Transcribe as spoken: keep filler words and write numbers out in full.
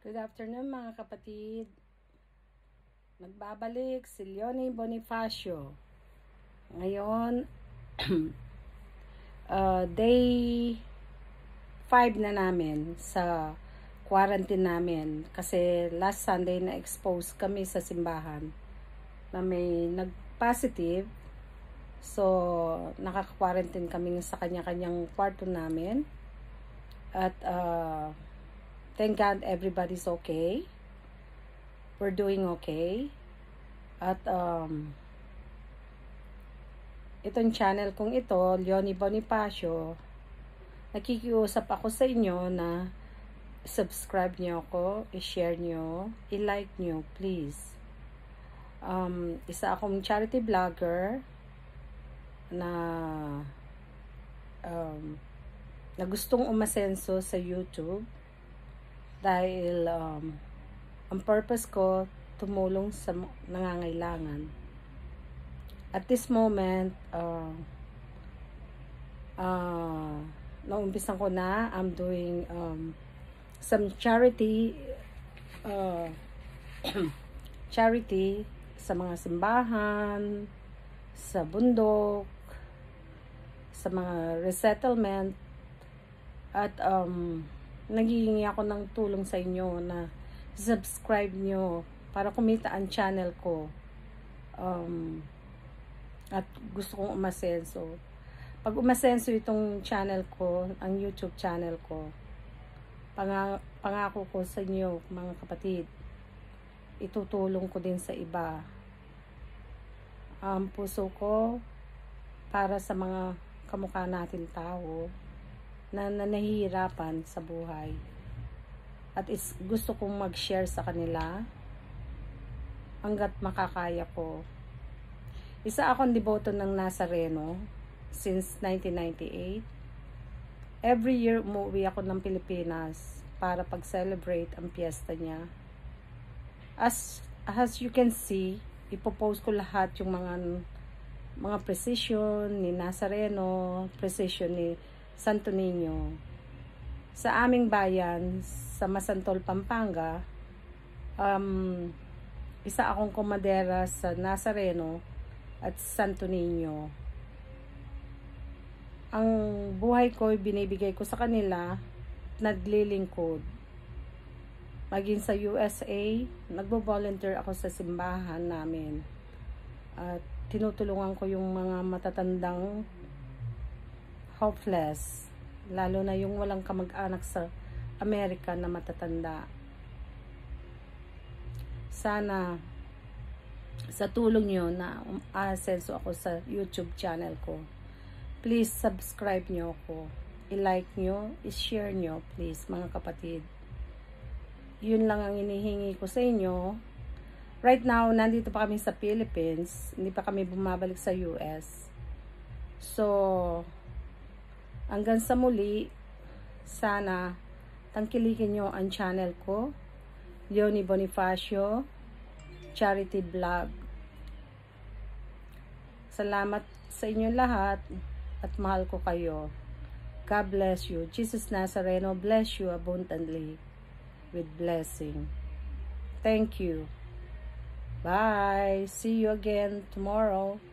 Good afternoon mga kapatid. Nagbabalik si Leonie Bonifacio. Ngayon, uh, day five na namin sa quarantine namin. Kasi last Sunday na-expose kami sa simbahan na may nag-positive. So, nakaka-quarantine kami sa kanya-kanyang kwarto namin. At, uh, thank God everybody's okay. We're doing okay. At um, itong channel kong ito, Leonie Bonifacio, nakikiusap ako sa inyo na subscribe nyo ako, i-share nyo, i-like nyo, please. Um, isa akong charity vlogger na um, na gustong umasenso sa YouTube. Dahil um, ang purpose ko, tumulong sa nangangailangan. At this moment, uh, uh, naumpisan ko na, I'm doing um, some charity, uh, charity sa mga simbahan, sa bundok, sa mga resettlement, at um, naghihingi ako ng tulong sa inyo na subscribe nyo para kumita ang channel ko. Um, at gusto kong umasenso. Pag umasenso itong channel ko, ang YouTube channel ko, pang pangako ko sa inyo, mga kapatid, itutulong ko din sa iba. Ang puso ko para sa mga kamukha natin tao na nanahihirapan sa buhay. At is, gusto kong mag-share sa kanila hanggat makakaya ko. Isa akong deboto ng Nazareno since nineteen ninety-eight. Every year umuwi ako ng Pilipinas para pag-celebrate ang piyesta niya. As, as you can see, ipopost ko lahat yung mga mga precision ni Nazareno, precision ni Santo Niño. Sa aming bayan, sa Masantol, Pampanga, um, isa akong komadera sa Nazareno at Santo Niño. Ang buhay ko, binibigay ko sa kanila, naglilingkod. Maging sa U S A, nagbo-volunteer ako sa simbahan namin. At tinutulungan ko yung mga matatandang hopeless, lalo na yung walang kamag-anak sa Amerika na matatanda. Sana sa tulong nyo na asenso ako sa YouTube channel ko, please subscribe nyo ako, i-like nyo, i-share nyo, please mga kapatid. Yun lang ang inihingi ko sa inyo. Right now, nandito pa kami sa Philippines, hindi pa kami bumabalik sa U S. So, hanggang sa muli, sana tangkilikin nyo ang channel ko, Leonie Bonifacio Charity Vlog. Salamat sa inyo lahat at mahal ko kayo. God bless you. Jesus Nazareno bless you abundantly with blessing. Thank you. Bye. See you again tomorrow.